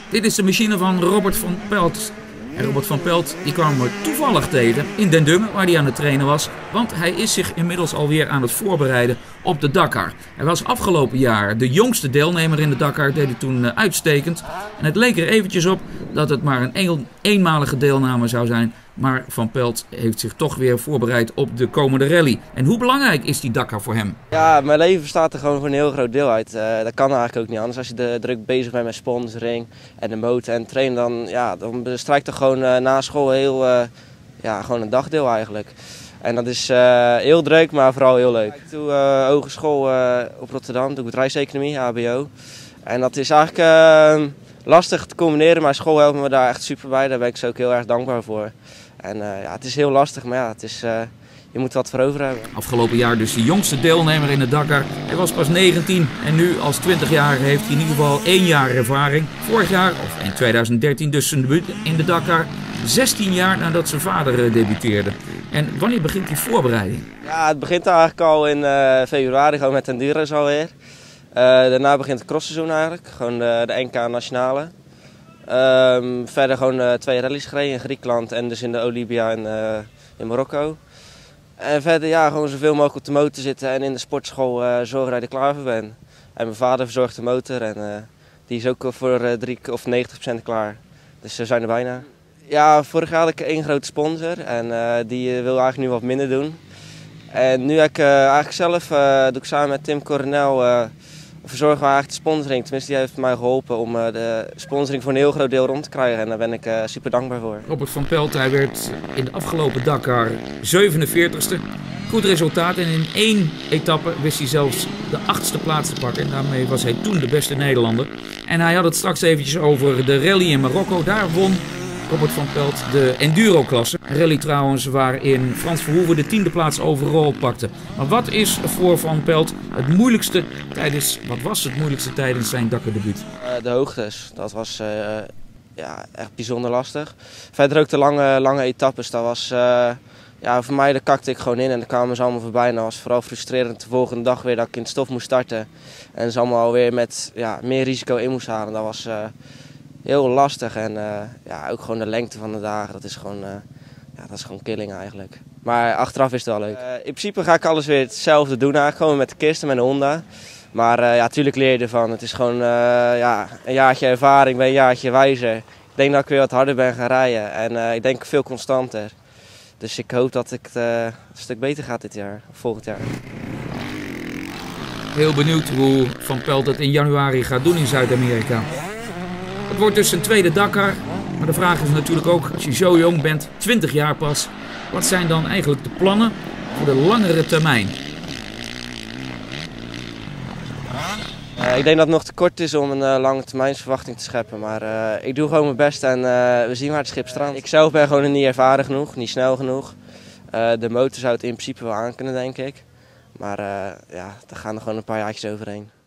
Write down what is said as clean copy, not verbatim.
Dit is de machine van Robert van Pelt. En Robert van Pelt die kwam er toevallig tegen in Den Dungen, waar hij aan het trainen was. Want hij is zich inmiddels alweer aan het voorbereiden op de Dakar. Hij was afgelopen jaar de jongste deelnemer in de Dakar, deed het toen uitstekend. En het leek er eventjes op dat het maar een eenmalige deelname zou zijn. Maar Van Pelt heeft zich toch weer voorbereid op de komende rally. En hoe belangrijk is die Dakar voor hem? Ja, mijn leven bestaat er gewoon voor een heel groot deel uit. Dat kan eigenlijk ook niet anders. Als je druk bezig bent met sponsoring en de motor en trainen, dan bestrijkt er gewoon na school gewoon een dagdeel eigenlijk. En dat is heel druk, maar vooral heel leuk. Ik doe hogeschool op Rotterdam, doe bedrijfseconomie, HBO. En dat is eigenlijk lastig te combineren, maar school helpt me daar echt super bij. Daar ben ik ze ook heel erg dankbaar voor. En het is heel lastig, maar ja, je moet wat voor over hebben. Afgelopen jaar dus de jongste deelnemer in de Dakar. Hij was pas 19 en nu als 20-jarige heeft hij in ieder geval 1 jaar ervaring. Vorig jaar, of in 2013 dus zijn debuut in de Dakar. 16 jaar nadat zijn vader debuteerde. En wanneer begint die voorbereiding? Ja, het begint eigenlijk al in februari, gewoon met Enduro's alweer. Daarna begint het crossseizoen eigenlijk, gewoon de NK Nationale. Verder gewoon 2 rallies gereden in Griekenland en dus in de Olympia en in Marokko. En verder gewoon zoveel mogelijk op de motor zitten en in de sportschool zorgen dat ik er klaar voor ben. En mijn vader verzorgt de motor en die is ook voor 90% klaar. Dus we zijn er bijna. Ja, vorig jaar had ik 1 grote sponsor en die wil eigenlijk nu wat minder doen. En nu heb ik eigenlijk zelf, doe ik samen met Tim Coronel, verzorgen we eigenlijk de sponsoring. Tenminste, die heeft mij geholpen om de sponsoring voor een heel groot deel rond te krijgen. En daar ben ik super dankbaar voor. Robert van Pelt, hij werd in de afgelopen Dakar 47ste. Goed resultaat en in 1 etappe wist hij zelfs de 8e plaats te pakken. En daarmee was hij toen de beste Nederlander. En hij had het straks eventjes over de rally in Marokko. Daar won Robert van Pelt de enduro-klasse. Een rally trouwens waarin Frans Verhoeven de 10e plaats overal pakte. Maar wat is voor Van Pelt het moeilijkste tijdens zijn Dakar-debuut? De hoogtes, dat was echt bijzonder lastig. Verder ook de lange etappes, dat was voor mij, daar kakte ik gewoon in en dan kwamen ze allemaal voorbij. En dat was vooral frustrerend de volgende dag weer dat ik in het stof moest starten. En ze allemaal alweer met meer risico in moest halen. Dat was heel lastig en ook gewoon de lengte van de dagen, dat is gewoon killing eigenlijk. Maar achteraf is het wel leuk. In principe ga ik alles weer hetzelfde doen eigenlijk, gewoon met de kist en met de Honda. Maar natuurlijk leer je ervan. Het is gewoon een jaartje ervaring, ben een jaartje wijzer. Ik denk dat ik weer wat harder ben gaan rijden en ik denk veel constanter. Dus ik hoop dat het een stuk beter gaat dit jaar, of volgend jaar. Heel benieuwd hoe Van Pelt het in januari gaat doen in Zuid-Amerika. Het wordt dus zijn tweede Dakar, maar de vraag is natuurlijk ook, als je zo jong bent, 20 jaar pas, wat zijn dan eigenlijk de plannen voor de langere termijn? Ik denk dat het nog te kort is om een lange termijnsverwachting te scheppen, maar ik doe gewoon mijn best en we zien waar het schip strandt. Ik zelf ben gewoon niet ervaren genoeg, niet snel genoeg. De motor zou het in principe wel aan kunnen, denk ik. Maar daar gaan er gewoon een paar jaartjes overheen.